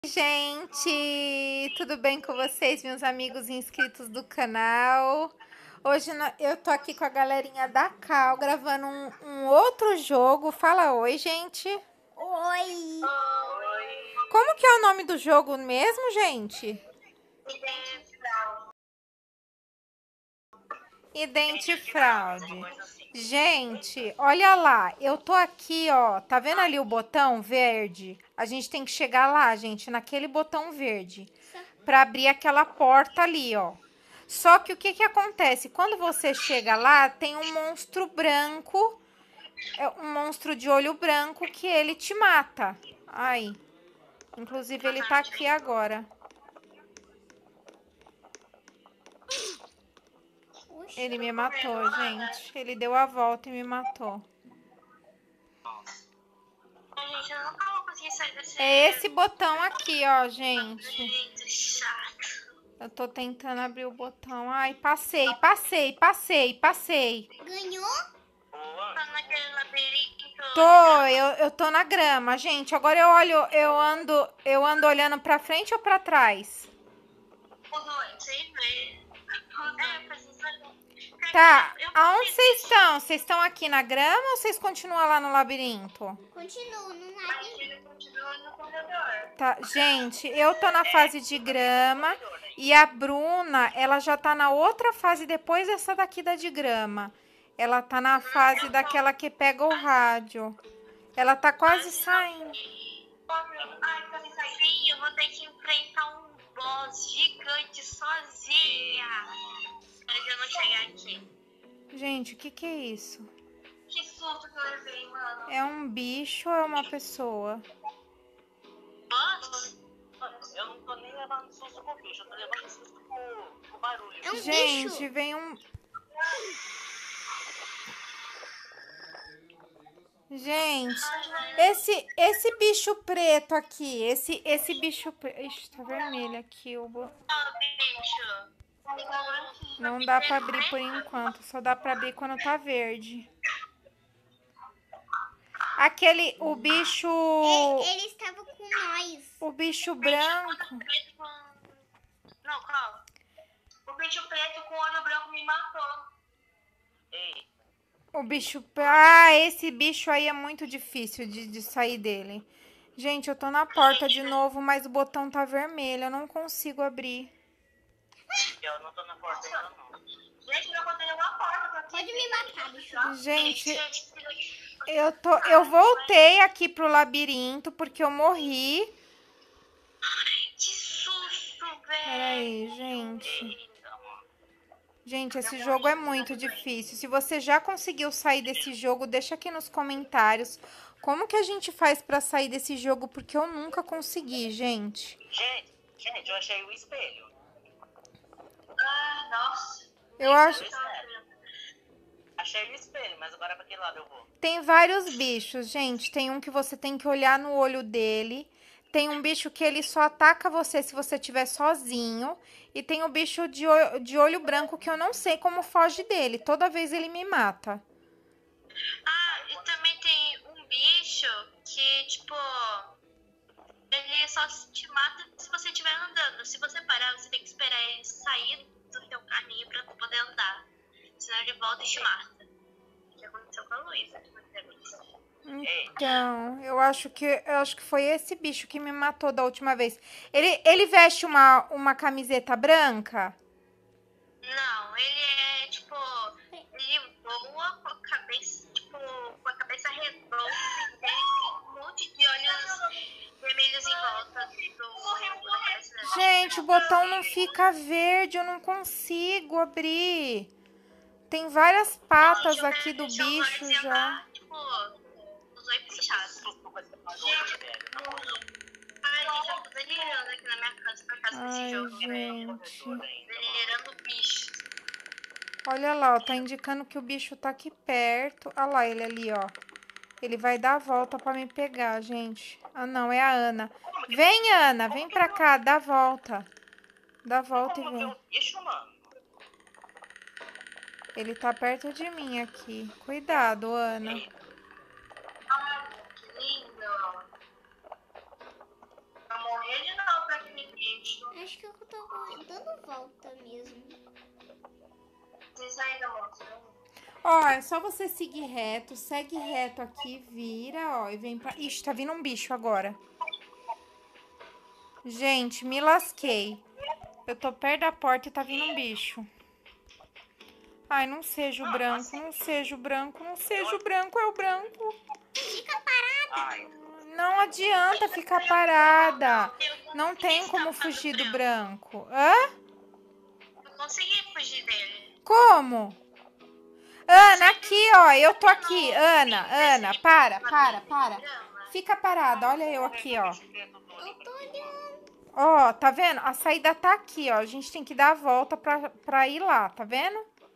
Gente, tudo bem com vocês, meus amigos inscritos do canal? Hoje eu tô aqui com a galerinha da Cal gravando um outro jogo. Fala oi, gente. Oi. Como que é o nome do jogo mesmo, gente? Identifraude. Gente, olha lá, eu tô aqui, ó, tá vendo ali o botão verde? A gente tem que chegar lá, gente, naquele botão verde, pra abrir aquela porta ali, ó. Só que o que que acontece? Quando você chega lá, tem um monstro branco, um monstro de olho branco que ele te mata. Aí, inclusive ele tá aqui agora. Ele me matou, gente. Ele deu a volta e me matou. Gente, eu nunca vou conseguir sair desse. É esse botão aqui, ó, gente. Muito chato. Eu tô tentando abrir o botão. Ai, passei. Ganhou? Tá naquele labirinto. Eu tô na grama, gente. Agora eu ando olhando pra frente ou pra trás? Sem ver. Tá, aonde vocês estão? Vocês estão aqui na grama ou vocês continuam lá no labirinto? Continuo no labirinto. Continua no corredor. Tá, gente, eu tô na fase de grama e a Bruna, ela já tá na outra fase depois dessa daqui da de grama. Ela tá na fase daquela que pega o rádio. Ela tá quase saindo. Ai, pra me sair, eu vou ter que enfrentar um boss gigante sozinha. Antes de eu não chegar aqui. Gente, o que que é isso? Que susto que eu levei, mano. É um bicho ou é uma pessoa? Boss? Eu não tô nem levando susto com o bicho, eu tô levando susto com o barulho. É um Gente, bicho. vem um... Gente, esse bicho preto aqui, esse bicho preto... Ixi, tá vermelho aqui o botão. Bicho. Não dá pra abrir por enquanto, só dá pra abrir quando tá verde. Aquele, o bicho... Ele estava com nós. O bicho branco... Não, calma. O bicho preto com olho branco me matou. Ei, O bicho... Ah, esse bicho aí é muito difícil de sair dele. Gente, eu tô na porta de novo, mas o botão tá vermelho, eu não consigo abrir. eu não tô na porta ainda não. Gente, não encontrei nenhuma porta. Pode me matar, bicho. Gente, eu voltei aqui pro labirinto porque eu morri. Que susto, velho. Peraí, gente. Gente, esse jogo é muito difícil. Se você já conseguiu sair desse jogo, deixa aqui nos comentários como que a gente faz pra sair desse jogo, porque eu nunca consegui, gente. Gente, eu achei o espelho. Ah, nossa. Eu acho... Achei o espelho, mas agora pra que lado eu vou? Tem vários bichos, gente. Tem um que você tem que olhar no olho dele. Tem um bicho que ele só ataca você se você estiver sozinho. E tem o bicho de olho branco que eu não sei como foge dele. Toda vez ele me mata. Ah, e também tem um bicho que, tipo, ele só te mata se você estiver andando. Se você parar, você tem que esperar ele sair do teu carrinho pra poder andar. Senão ele volta e te mata. O que aconteceu com a Luísa? Então, eu acho que foi esse bicho que me matou da última vez. Ele veste uma camiseta branca? Não, ele é, tipo, ele voa com a cabeça, tipo, com a cabeça redonda e tem um monte de olhos vermelhos em volta da cabeça dele. Gente, o botão não fica verde, eu não consigo abrir. Tem várias patas aqui do bicho já. Tipo, os dois fechados. Susto com esse barulho, velho. Na moral. Ai, gente, eu tô delirando aqui na minha casa por causa desse Ai, jogo. gente. Delirando bicho. Olha lá, ó, tá indicando que o bicho tá aqui perto. Olha lá ele ali, ó. Ele vai dar a volta pra me pegar, gente. Ah, não, é a Ana. Vem, Ana, vem pra cá, dá a volta. Dá a volta e Como ver vem. o bicho, mano? Ele tá perto de mim aqui. Cuidado, Ana. Ai, que lindo. Vai morrer de Acho que eu tô dando volta mesmo. Vocês ainda mostram. Ó, é só você seguir reto, segue reto aqui, vira, ó, e vem pra... Ixi, tá vindo um bicho agora. Gente, me lasquei. Eu tô perto da porta e tá vindo um bicho. Ai, não seja o branco, não seja o branco, não seja o branco, é o branco. Fica parada. Ai, Não adianta ficar parada. Não tem como fugir do branco. Hã? Eu consegui fugir dele. Como? Ana, aqui, ó. Eu tô aqui. Ana, para. Fica parada. Olha eu aqui, ó. Eu tô olhando. Ó, tá vendo? A saída tá aqui, ó. A gente tem que dar a volta pra ir lá, tá vendo?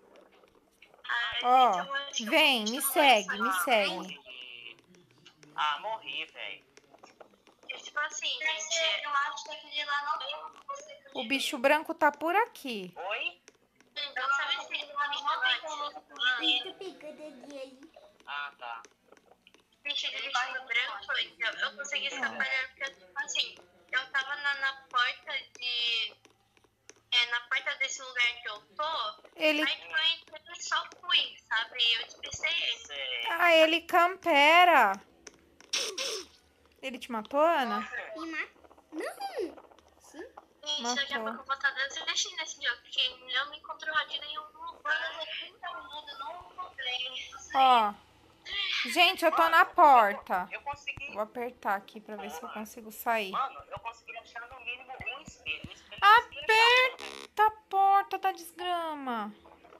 Ó, vem, me segue, me segue. Ah, morri, velho. Tipo assim, gente, eu acho que aquele de lá não tem. O bicho branco tá por aqui. Oi? Então, sabe assim, não tem como fugir. Tô pegando ali. Ah, tá. Bicho de vestido branco, então, eu consegui escapar dele porque, tipo assim, eu tava na porta de... na porta desse lugar que eu tô, Ele... aí tipo, eu entrei e só fui, sabe? E eu despecei ele. Sei. Ah, ele campera. Ele te matou, Ana? Me mata. Não. Sim. Gente, eu já Matou. vou botar desistir nesse jogo, porque eu não encontro rádio em nenhum lugar. 30 minutos, não encontrei. Ó. Gente, eu tô na porta. Eu consegui. Vou apertar aqui pra ver se eu consigo sair. Mano, eu consegui achar no mínimo um espelho. Um espelho Aperta a porta da desgrama.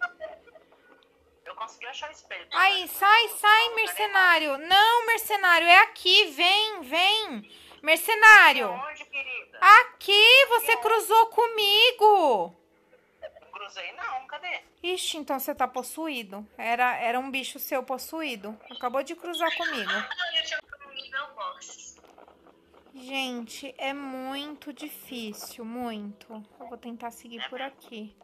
Eu consegui achar o espelho. Aí, sai, mercenário. Não, mercenário, é aqui. Vem. Mercenário. Onde, querida? Aqui, você cruzou comigo. Não cruzei não, cadê? Ixi, então você tá possuído. Era um bicho seu possuído. Acabou de cruzar comigo. Eu chamo no nível boss. Gente, é muito difícil, muito. Eu vou tentar seguir por aqui.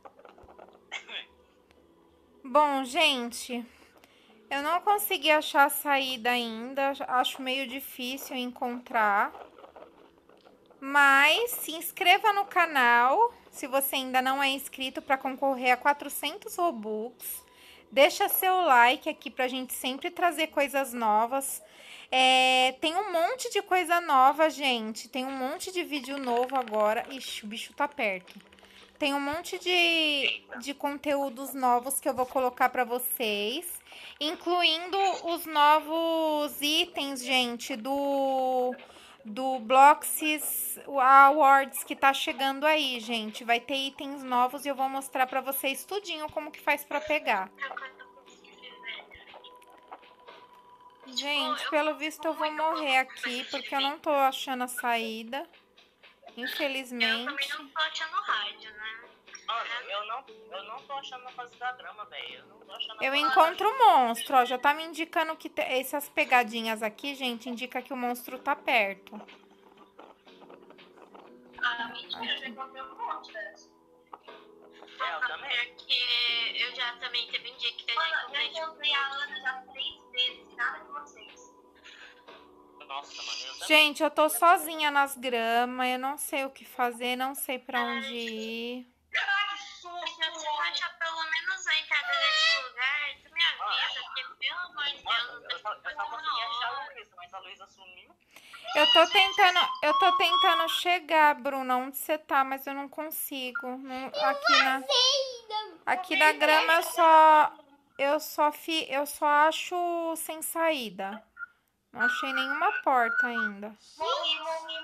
Bom, gente, eu não consegui achar a saída ainda. Acho meio difícil encontrar. Mas se inscreva no canal, se você ainda não é inscrito, para concorrer a 400 Robux. Deixa seu like aqui pra gente sempre trazer coisas novas. Tem um monte de coisa nova, gente. Tem um monte de vídeo novo agora. Ixi, o bicho tá perto. Tem um monte de conteúdos novos que eu vou colocar pra vocês. Incluindo os novos itens, gente, do Bloxys Awards que tá chegando aí, gente. Vai ter itens novos e eu vou mostrar pra vocês tudinho como que faz pra pegar. Gente, pelo visto eu vou morrer aqui, porque eu não tô achando a saída. Eu também Infelizmente. não tô achando rádio, né? Mano, eu não tô achando na fase da grama, velho. Eu não tô achando Eu a encontro o monstro, ó. Já tá me indicando que essas pegadinhas aqui, gente, indica que o monstro tá perto. Ah, mentira, eu já encontrei um monte dessas. eu também. Porque eu já também teve um dia que eu já encontrei a Ana já 3 vezes, nada de vocês. Nossa, mano, eu também. Gente, eu tô sozinha nas gramas, eu não sei o que fazer, não sei pra onde ir. Se você achar pelo menos a entrada desse lugar, tu me avisa, porque pelo amor de Deus, Mano, eu só consegui achar a Luísa, mas a Luísa sumiu. Eu tô tentando chegar, Bruna, onde você tá, mas eu não consigo. Aqui na grama eu só acho sem saída. Não achei nenhuma porta ainda. morri.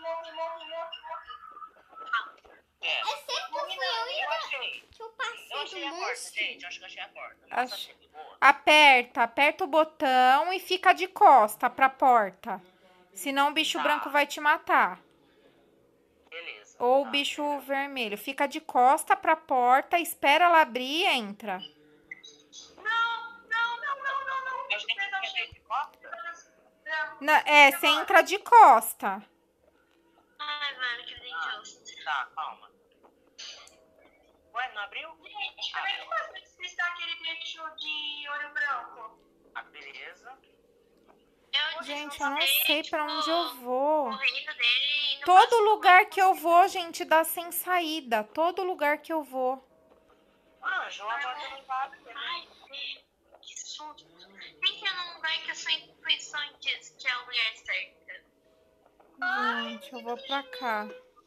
É sempre que fui eu Eu achei. que eu Eu passei achei do a porta, monstro. gente. Eu acho que eu achei a porta. Nossa, Acho- que boa. Aperta o botão e fica de costa pra porta. Senão o bicho branco vai te matar. Beleza. Ou o bicho vermelho. Fica de costa pra porta, espera ela abrir e entra. Não. Eu acho que tem que ter de costa. Você entra de costa. Ai, mano, que injusto. Tá, calma. Ué, não abriu? Gente, como é que faz pra despistar aquele bicho de olho branco? Ah, beleza. Eu Gente, eu não sei pra onde eu vou. Correndo dele e no Todo próximo lugar que eu vou, gente, dá sem saída. Todo lugar que eu vou. Anjo, agora você não vai. Ai, que susto. Tenta num lugar que a sua intuição diz que é o lugar certo. Gente, eu vou pra cá.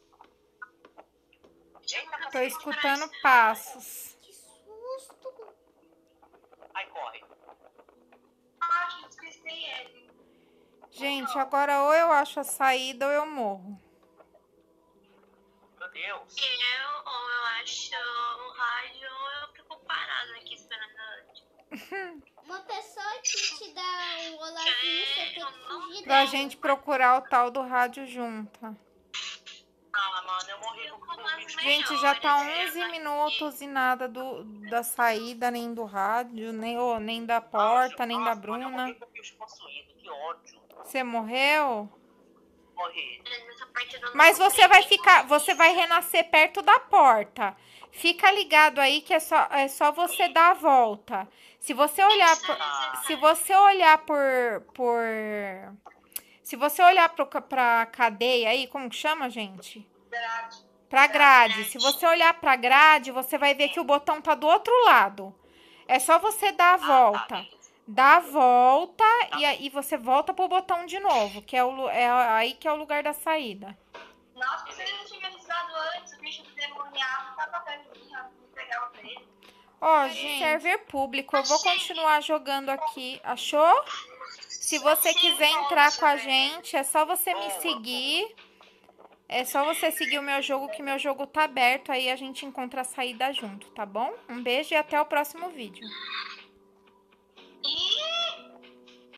Eita, Tô escutando passos. Que susto. aí corre. Ah, eu esqueci ele. Gente, agora ou eu acho a saída ou eu morro. Meu Deus. Ou eu acho o rádio, ou eu fico parada aqui esperando a Andy. Uma pessoa que te dá um olazinho, você tem que fugir Pra dela. gente procurar o tal do rádio junta. Ah, mano, eu morri com o bicho. Gente, já tá 11 minutos e nada da saída, nem do rádio, nem da porta, nem da Nossa, mano, eu Bruna. morri com o bicho possuído, que ódio. Você morreu? Morri. Nessa parte do Mas você vai renascer perto da porta. Fica ligado aí que é só você dar a volta. Se você olhar pra cadeia aí, como que chama, gente? Pra grade. Se você olhar pra grade, você vai ver que o botão tá do outro lado. É só você dar a volta. Dá a volta e aí você volta pro botão de novo, que é aí que é o lugar da saída. Nossa, se ele não tinha avisado antes, o bicho do demoniado tava perto de mim, eu não pegava pra ele. Ó, gente, server público, eu vou continuar jogando aqui, achou? Se você quiser entrar com a gente, é só você me seguir. É só você seguir o meu jogo, que meu jogo tá aberto, aí a gente encontra a saída junto, tá bom? Um beijo e até o próximo vídeo.